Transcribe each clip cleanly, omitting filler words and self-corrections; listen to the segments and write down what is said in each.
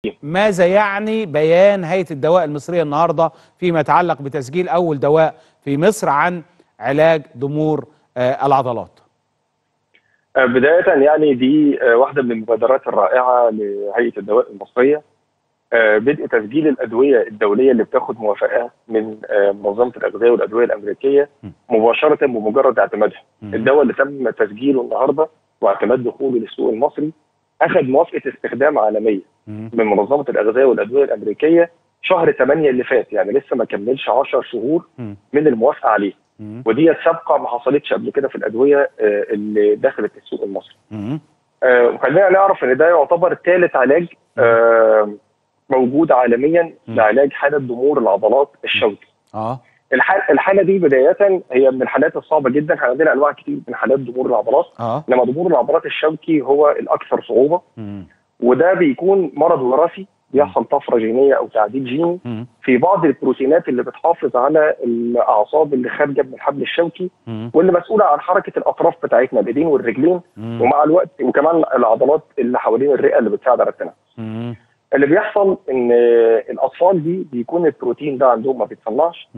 فيه. ماذا يعني بيان هيئة الدواء المصرية النهارده فيما يتعلق بتسجيل أول دواء في مصر عن علاج ضمور العضلات؟ بداية يعني دي واحدة من المبادرات الرائعة لهيئة الدواء المصرية، بدء تسجيل الأدوية الدولية اللي بتاخد موافقة من منظمة الأغذية والأدوية الأمريكية مباشرة بمجرد اعتمادها. الدواء اللي تم تسجيله النهارده واعتماد دخوله للسوق المصري أخذ موافقة استخدام عالمية من منظمة الأغذية والأدوية الأمريكية شهر 8 اللي فات، يعني لسه ما كملش 10 شهور من الموافقة عليه. ودي سابقة ما حصلتش قبل كده في الأدوية اللي دخلت السوق المصري. وخلينا نعرف إن ده يعتبر ثالث علاج موجود عالميا لعلاج حالة ضمور العضلات الشوكي. الحالة دي بداية هي من الحالات الصعبة جدا، احنا عندنا أنواع كتير من حالات ضمور العضلات، لما ضمور العضلات الشوكي هو الأكثر صعوبة، وده بيكون مرض وراثي بيحصل طفرة جينية أو تعديل جيني في بعض البروتينات اللي بتحافظ على الأعصاب اللي خارجة من الحبل الشوكي واللي مسؤولة عن حركة الأطراف بتاعتنا الإيدين والرجلين، ومع الوقت وكمان العضلات اللي حوالين الرئة اللي بتساعد على التنفس. اللي بيحصل إن الأطفال دي بيكون البروتين ده عندهم ما بيتصنعش،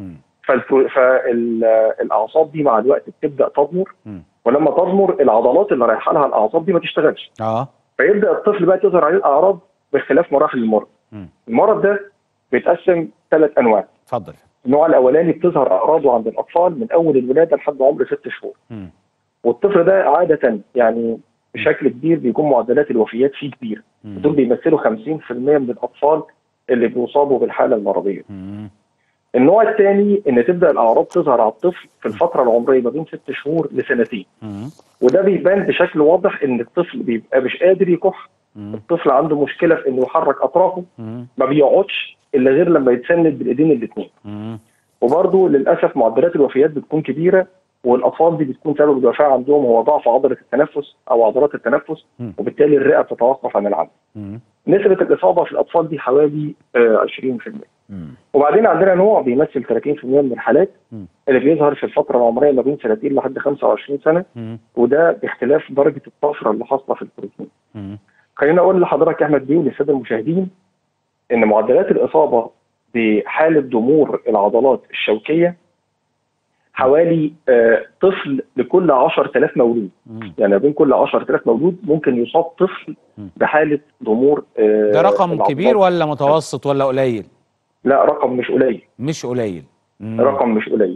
فالأعصاب دي مع الوقت بتبدأ تضمر، ولما تضمر العضلات اللي رايحة لها الأعصاب دي ما تشتغلش. فيبدأ الطفل بقى تظهر عليه الأعراض باختلاف مراحل المرض. المرض ده بيتقسم 3 أنواع. اتفضل. النوع الأولاني بتظهر أعراضه عند الأطفال من أول الولادة لحد عمر 6 شهور. والطفل ده عادة يعني بشكل كبير بيكون معدلات الوفيات فيه كبيرة. دول بيمثلوا 50% من الأطفال اللي بيصابوا بالحالة المرضية. النوع الثاني ان تبدا الاعراض تظهر على الطفل في الفتره العمريه ما بين 6 شهور لسنتين. وده بيبان بشكل واضح ان الطفل بيبقى مش قادر يكح، الطفل عنده مشكله في انه يحرك اطرافه، ما بيقعدش الا غير لما يتسند بالايدين الاثنين. وبرضه للاسف معدلات الوفيات بتكون كبيره، والاطفال دي بتكون سبب الوفاه عندهم هو ضعف عضله التنفس او عضلات التنفس، وبالتالي الرئه بتتوقف عن العمل. نسبه الاصابه في الاطفال دي حوالي 20%. وبعدين عندنا نوع بيمثل 30% من الحالات اللي بيظهر في الفتره العمريه ما بين 30 لحد 25 سنه، وده باختلاف درجه الطفره اللي حاصله في البروتين. خلينا اقول لحضرتك يا احمد بيه وللساده المشاهدين ان معدلات الاصابه بحاله ضمور العضلات الشوكيه حوالي طفل لكل 10,000 مولود. يعني بين كل 10,000 مولود ممكن يصاب طفل بحاله ضمور. ده رقم كبير ولا متوسط ولا قليل؟ لا، رقم مش قليل. مش قليل. رقم مش قليل.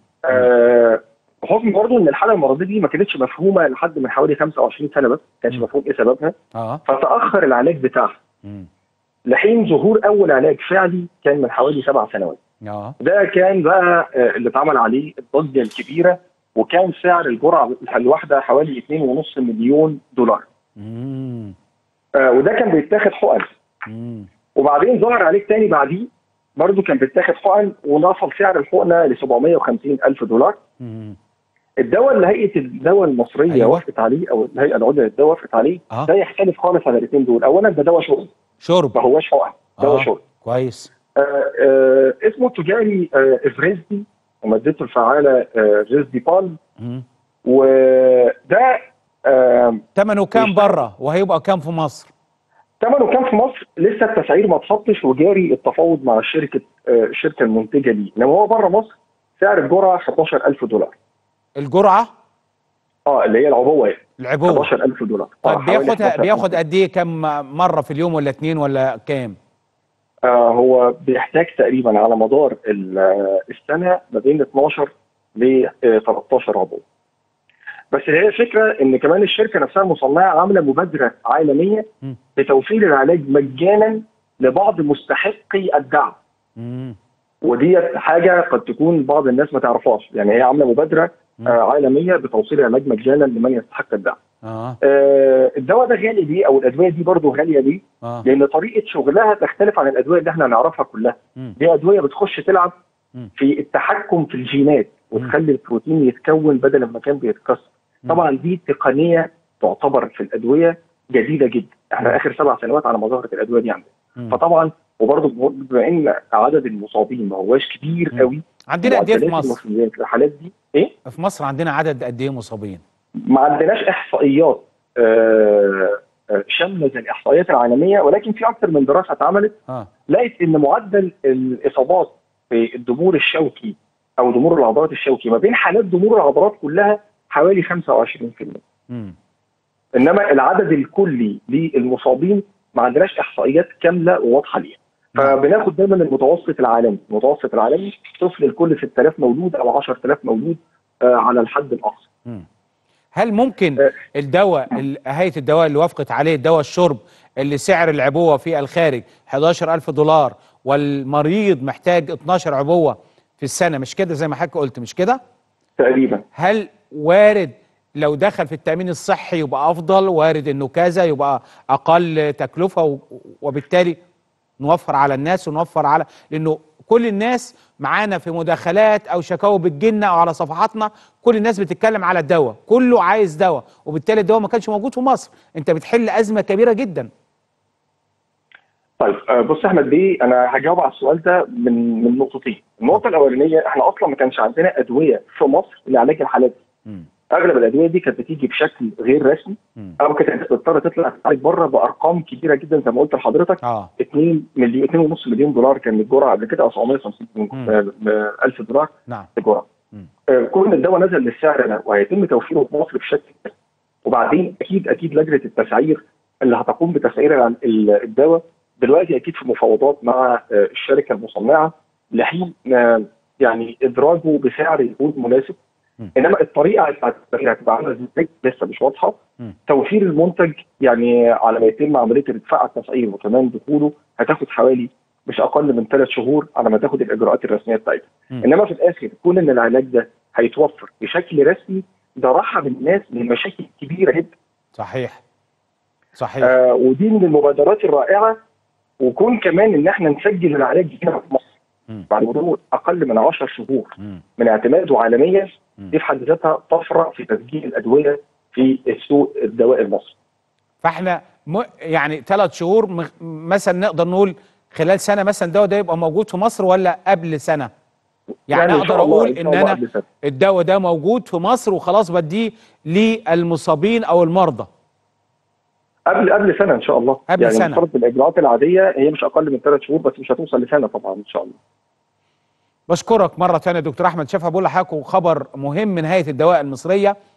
بحكم برضه ان الحاله المرضيه دي ما كانتش مفهومه لحد من حوالي 25 سنه، بس ما كانش مفهوم ايه سببها. فتاخر العلاج بتاعها لحين ظهور اول علاج فعلي كان من حوالي 7 سنوات. ده كان بقى اللي اتعمل عليه الضجه الكبيره، وكان سعر الجرعه الواحده حوالي 2.5 مليون دولار. وده كان بيتاخد حقن. وبعدين ظهر علاج تاني بعديه برضه كان بيتاخد حقن، ونصل سعر الحقنه ل 750,000 دولار. الدواء اللي هيئه الدواء المصريه وافقت عليه او الهيئه العليا للدواء وافقت عليه ده يختلف خالص عن الاثنين دول. اولا ده دواء شرب ما هوش حقن، دواء شرب. كويس. اسمه التجاري افريزدي، ومادته الفعاله ريزديبال. وده ثمنه كام بره وهيبقى كام في مصر؟ ثمنه كام في مصر؟ لسه التسعير ما اتحطش وجاري التفاوض مع الشركه المنتجه ليه، انما هو بره مصر سعر الجرعه 11,000 دولار. الجرعه؟ اللي هي العبوه. العبوه 11,000 دولار. طيب بياخد قد ايه؟ كم مره في اليوم ولا 2 ولا كام؟ هو بيحتاج تقريبا على مدار السنه ما بين 12 ل 13 عبوه. بس هي الفكره ان كمان الشركه نفسها المصنعه عامله مبادره عالميه لتوفير العلاج مجانا لبعض مستحقي الدعم. ودي حاجه قد تكون بعض الناس ما تعرفهاش، يعني هي عامله مبادره عالميه بتوصيل العلاج مجانا لمن يستحق الدعم. الدواء ده غالي ليه او الادويه دي برضه غاليه ليه؟ لان طريقه شغلها تختلف عن الادويه اللي احنا نعرفها كلها. دي ادويه بتخش تلعب في التحكم في الجينات وتخلي البروتين يتكون بدل ما كان بيتكسر. طبعا دي تقنيه تعتبر في الادويه جديده جدا، احنا اخر 7 سنوات على ما ظهرت الادويه دي عندنا. فطبعا وبرضه بما ان عدد المصابين ما هواش كبير قوي. عندنا قد ايه في مصر؟ الحالات دي ايه؟ في مصر عندنا عدد قد ايه مصابين؟ ما عندناش احصائيات شامله زي الاحصائيات العالميه، ولكن في اكثر من دراسه اتعملت لقيت ان معدل الاصابات في الضمور الشوكي او ضمور العضلات الشوكي ما بين حالات ضمور العضلات كلها حوالي 25%. انما العدد الكلي للمصابين ما عندناش احصائيات كامله وواضحه ليها. فبناخد دايما المتوسط العالمي، المتوسط العالمي طفل لكل 6000 مولود او 10000 مولود على الحد الاقصى. هل ممكن الدواء هيئة الدواء اللي وافقت عليه دواء الشرب اللي سعر العبوة في الخارج $11,000 والمريض محتاج 12 عبوة في السنة، مش كده زي ما حضرتك قلت، مش كده؟ تقريبا. هل وارد لو دخل في التأمين الصحي يبقى أفضل، وارد إنه كذا يبقى أقل تكلفة وبالتالي نوفر على الناس ونوفر على، لأنه كل الناس معانا في مداخلات أو شكاوى بتجيلنا أو على صفحاتنا كل الناس بتتكلم على الدواء، كله عايز دواء، وبالتالي الدواء ما كانش موجود في مصر. أنت بتحل أزمة كبيرة جدا. طيب بص يا احمد بيه، انا هجاوب على السؤال ده من نقطتين. النقطه الاولانيه، احنا اصلا ما كانش عندنا ادويه في مصر لعلاج الحالات دي. اغلب الادويه دي كانت بتيجي بشكل غير رسمي، او كانت بتضطر تطلع تعالج بره بارقام كبيره جدا زي ما قلت لحضرتك. 2.5 مليون دولار كان الجرعه قبل كده، او 750 الف دولار الجرعه. كل الدواء نزل للسعر ده وهيتم توفيره في مصر بشكل، وبعدين اكيد لجنه التسعير اللي هتقوم بتسعير الدواء دلوقتي اكيد في مفاوضات مع الشركه المصنعه لحين يعني ادراجه بسعر يكون مناسب. انما الطريقه بتاعت التسعير هتبقى عامله ازاي لسه مش واضحه. توفير المنتج يعني على ما يتم عمليه ارتفاع التسعير وكمان دخوله هتاخد حوالي مش اقل من 3 شهور على ما تاخد الاجراءات الرسميه بتاعتها. انما في الاخر كون ان العلاج ده هيتوفر بشكل رسمي ده راحه بالناس من مشاكل كبيره جدا. صحيح. ودي من المبادرات الرائعه. وكون كمان ان احنا نسجل العلاج هنا في مصر بعد مرور اقل من 10 شهور من اعتماده عالميا، دي في حد ذاتها طفره في تسجيل الادويه في السوق الدواء المصري. فاحنا يعني 3 شهور مثلا نقدر نقول خلال سنه مثلا الدواء ده يبقى موجود في مصر، ولا قبل سنه؟ يعني اقدر اقول ان انا الدواء ده موجود في مصر وخلاص بديه للمصابين او المرضى قبل سنه ان شاء الله. قبل سنه. يعني الاجراءات العاديه هي مش اقل من 3 شهور، بس مش هتوصل لسنه طبعا ان شاء الله. بشكرك مره ثانيه دكتور احمد شفا. بقول لحضرتك خبر مهم من هيئه الدواء المصريه